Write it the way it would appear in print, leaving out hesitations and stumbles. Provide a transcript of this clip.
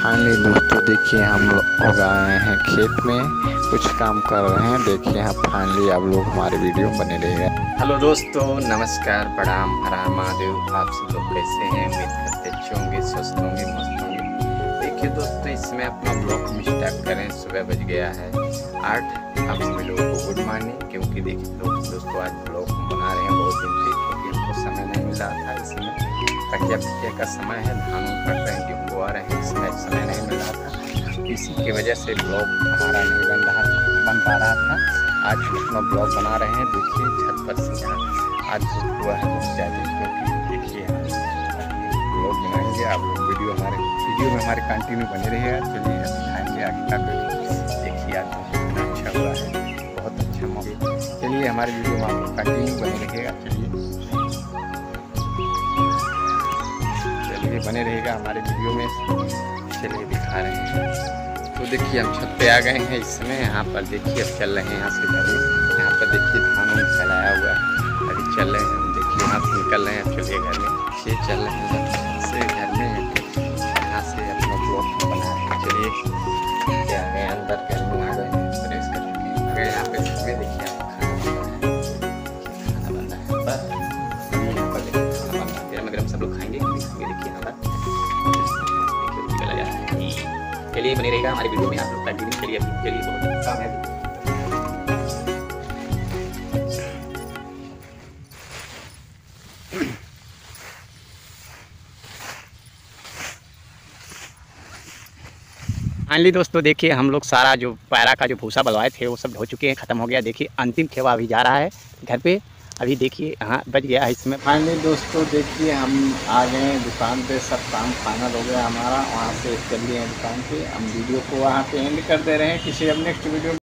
Finally दोस्तों देखिए हम लोग आए हैं खेत में, कुछ काम कर रहे हैं। देखिए यहाँ फाइनली आप लोग हमारे वीडियो में बने रहिएगा। हेलो दोस्तों, नमस्कार, प्रणाम, हर हर महादेव। आप सब लोग कैसे हैं? उम्मीद करते अच्छे होंगे, स्वस्थ होंगे, मस्त होंगे। देखिए दोस्तों, इसमें अपना ब्लॉग हम स्टार्ट करें। सुबह बज गया है 8। आप सभी लोगों को गुड मॉर्निंग। क्योंकि देखिए दोस्तों आज ब्लॉग हम बना रहे हैं बहुत दिन से, क्योंकि हमको समय नहीं मिल रहा था। इसमें कटिया का समय है, धान कट रहे हैं, गेहूँ बोआ रहे हैं, इसमें समय नहीं मिल रहा था। इसी की वजह से ब्लॉग हमारा नहीं बन पा रहा था। आज अपना ब्लॉग बना रहे हैं। देखिए छत पर से आज धूप हुआ है बहुत ज़्यादा, क्योंकि देखिए ब्लॉग बनाएंगे। आप लोग वीडियो में हमारे कंटिन्यू बने रहिएगा। चलिए दिखाएंगे आगे का वीडियो। देखिए आज कितना अच्छा हुआ है, बहुत अच्छा मौका। चलिए हमारे वीडियो में आप लोग कंटिन्यू बने रहिएगा। चलिए बने रहेगा हमारे वीडियो में। चलिए दिखा रहे हैं। तो देखिए हम छत पे आ गए हैं इस समय। यहाँ पर देखिए अब चल रहे हैं यहाँ से घर में। यहाँ पर देखिए धान फैलाया हुआ है, अभी चल रहे हैं हम। देखिए यहाँ से निकल रहे हैं, अब चलिए घर में। ये चल रहे हैं से घर में, यहाँ से अपना ब्लॉग बना रहे हैं। चलिए क्या आ गए अंदर, घर में आ गए हैं, प्रेस करके यहाँ पे घर में। देखिए खाना बन रहा है, बस यहाँ पर देखिए खाना बन रहा है। गर्म गर्म सब लोग खाएंगे। देखिए यहाँ पर चलिए बने रहेगा हमारे वीडियो में। आप लोग कंटिन्यू चलिए बहुत काम है। फाइनली दोस्तों देखिए हम लोग सारा जो पैरा का जो भूसा बलवाए थे वो सब धो चुके हैं, ख़त्म हो गया। देखिए अंतिम खेवा अभी जा रहा है घर पे। अभी देखिए हाँ बच गया है इसमें। फाइनली दोस्तों देखिए हम आ गए हैं दुकान पे, सब काम फाइनल हो गया हमारा। वहाँ से चल लिए हैं दुकान पे। हम वीडियो को वहाँ पे एंड कर दे रहे हैं। किसी अब नेक्स्ट वीडियो